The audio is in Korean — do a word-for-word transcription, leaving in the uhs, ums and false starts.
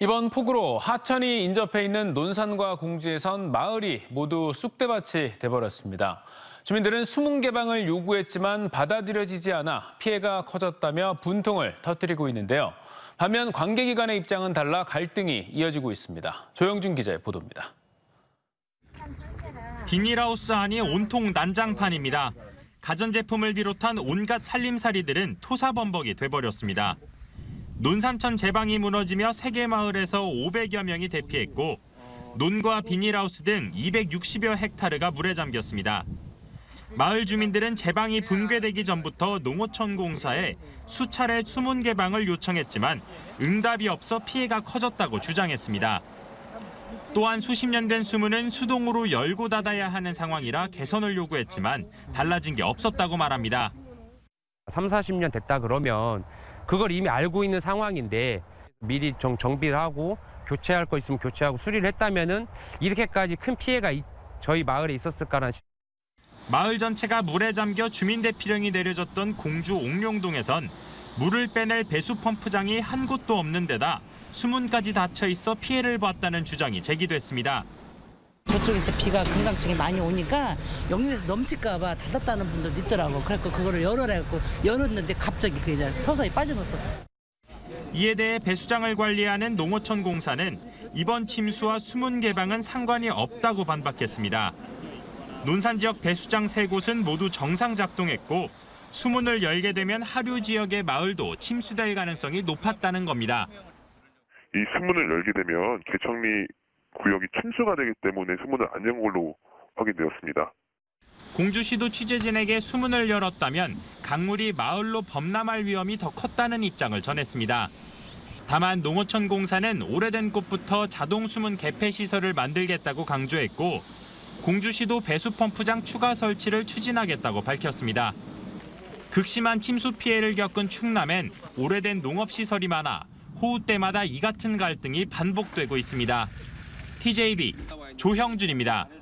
이번 폭우로 하천이 인접해 있는 논산과 공주에선 마을이 모두 쑥대밭이 돼버렸습니다. 주민들은 수문 개방을 요구했지만 받아들여지지 않아 피해가 커졌다며 분통을 터뜨리고 있는데요. 반면 관계기관의 입장은 달라 갈등이 이어지고 있습니다. 조영준 기자의 보도입니다. 비닐하우스 안이 온통 난장판입니다. 가전제품을 비롯한 온갖 살림살이들은 토사범벅이 돼버렸습니다. 논산천 제방이 무너지며 세 개 마을에서 오백여 명이 대피했고 논과 비닐하우스 등 이백육십여 헥타르가 물에 잠겼습니다. 마을 주민들은 제방이 붕괴되기 전부터 농어촌 공사에 수차례 수문 개방을 요청했지만 응답이 없어 피해가 커졌다고 주장했습니다. 또한 수십 년 된 수문은 수동으로 열고 닫아야 하는 상황이라 개선을 요구했지만 달라진 게 없었다고 말합니다. 삼사십 년 됐다 그러면 그걸 이미 알고 있는 상황인데 미리 정, 정비를 하고 교체할 거 있으면 교체하고 수리를 했다면은 이렇게까지 큰 피해가 이, 저희 마을에 있었을까라는. 마을 전체가 물에 잠겨 주민 대피령이 내려졌던 공주 옥룡동에선 물을 빼낼 배수 펌프장이 한 곳도 없는 데다 수문까지 닫혀 있어 피해를 봤다는 주장이 제기됐습니다. 저쪽에서 비가 금강쪽에 많이 오니까 용인에서 넘칠까 봐 닫았다는 분들도 있더라고. 그래서 그거를 열어라고 열었는데 갑자기 그냥 서서히 빠져버렸어. 이에 대해 배수장을 관리하는 농어촌 공사는 이번 침수와 수문 개방은 상관이 없다고 반박했습니다. 논산 지역 배수장 세 곳은 모두 정상 작동했고 수문을 열게 되면 하류 지역의 마을도 침수될 가능성이 높았다는 겁니다. 이 수문을 열게 되면 개천리 구역이 침수가 되기 때문에 수문을 안 연 걸로 확인되었습니다. 공주시도 취재진에게 수문을 열었다면 강물이 마을로 범람할 위험이 더 컸다는 입장을 전했습니다. 다만 농어촌 공사는 오래된 곳부터 자동 수문 개폐 시설을 만들겠다고 강조했고 공주시도 배수 펌프장 추가 설치를 추진하겠다고 밝혔습니다. 극심한 침수 피해를 겪은 충남엔 오래된 농업시설이 많아 호우 때마다 이 같은 갈등이 반복되고 있습니다. 티제이비 조형준입니다.